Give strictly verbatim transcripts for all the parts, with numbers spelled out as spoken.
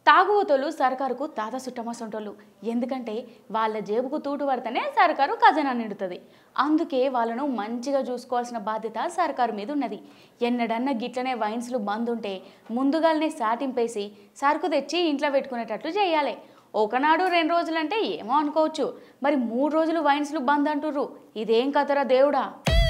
తాగుబోతోళ్ళు సర్కారుకు తాత సుట్టమసొంటోళ్ళు. ఎందుకంటే వాళ్ళ జేబుకు తూటు పడితేనే సర్కారు ఖజానా నిండుతుంది. అందుకే వాళ్ళను మంచిగా చూసుకోవాల్సిన బాధ్యత సర్కారు మీద ఉన్నది. ఎన్నడన్నా గిట్లనే వైన్స్లు బంద్ ఉంటే ముందుగానే సాటింపేసి సరుకు తెచ్చి ఇంట్లో పెట్టుకునేటట్లు చేయాలి. ఒకనాడు రెండు రోజులంటే ఏమో అనుకోవచ్చు, మరి మూడు రోజులు వైన్స్లు బంద్ అంటుర్రు. ఇదేం కథరా దేవుడా.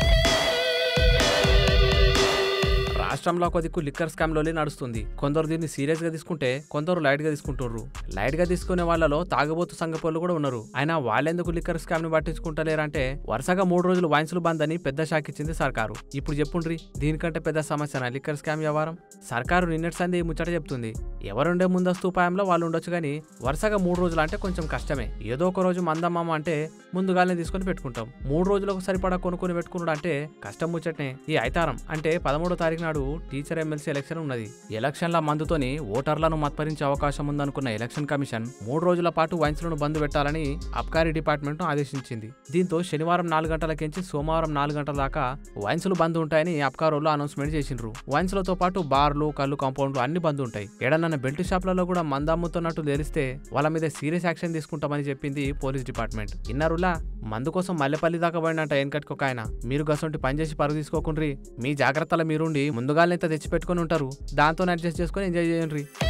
రాష్ట్రంలో ఒక దిక్కు లిక్కర్ స్కామ్లోనే నడుస్తుంది. కొందరు దీన్ని సీరియస్ గా తీసుకుంటే కొందరు లైట్ గా తీసుకుంటున్నారు. లైట్ గా తీసుకునే వాళ్ళలో తాగబోతు సంఘపోళ్ళు కూడా ఉన్నారు. అయినా వాళ్ళెందుకు లిక్కర్ స్కామ్ ని పట్టించుకుంటలేరంటే వరుసగా మూడు రోజులు వైన్స్లు బంద్ అని పెద్ద షాక్ ఇచ్చింది సర్కారు. ఇప్పుడు చెప్పుండ్రి, దీనికంటే పెద్ద సమస్యనా లిక్కర్ స్కామ్ వ్యవహారం? సర్కారు నిన్నటి సంది ముచ్చట చెప్తుంది. ఎవరుండే ముందస్తు ఉపాయంలో వాళ్ళు ఉండొచ్చు కానీ వరుసగా మూడు రోజులు అంటే కొంచెం కష్టమే. ఏదో ఒక రోజు మందమ్మ అంటే ముందుగానే తీసుకొని పెట్టుకుంటాం. మూడు రోజులకు సరిపడా కొనుక్కొని పెట్టుకున్నాడు అంటే కష్టం ముచ్చటనే. ఈ ఐతారం అంటే పదమూడో తారీఖు నాడు టీచర్ ఎమ్మెల్సీ ఎలక్షన్ ఉన్నది. ఎలక్షన్ల మందుతోని ఓటర్లను మత్పరించే అవకాశం ఉందనుకున్న ఎలక్షన్ కమిషన్ మూడు రోజుల పాటు వైన్స్లను బంద్ పెట్టాలని అబ్కారీ డిపార్ట్మెంట్ ను ఆదేశించింది. దీంతో శనివారం నాలుగు గంటలకించి సోమవారం నాలుగు గంటల దాకా వైన్స్లు బంద్ ఉంటాయని అబ్కారోళ్ళు అనౌన్స్మెంట్ చేసిండ్రు. వైన్స్లతో పాటు బార్లు, కళ్ళు కాంపౌండ్లు అన్ని బంద్ ఉంటాయి. ఏడన్నా బెల్ట్ షాప్లలో కూడా మంద అమ్ముతున్నట్టు తెలిస్తే వాళ్ళ మీద సీరియస్ యాక్షన్ తీసుకుంటామని చెప్పింది పోలీస్ డిపార్ట్మెంట్. ఇన్నరులా మందు కోసం మల్లెపల్లి దాకా పోయినట్ట వెనకటికొక ఆయన. మీరు గసంటి పని చేసి పరుగు తీసుకోకుండ్రి, మీ జాగ్రత్తల మీరుండి ముందుగానే తెచ్చి పెట్టుకుని ఉంటారు. దాంతో అడ్జస్ట్ చేసుకుని ఎంజాయ్ చేయండి.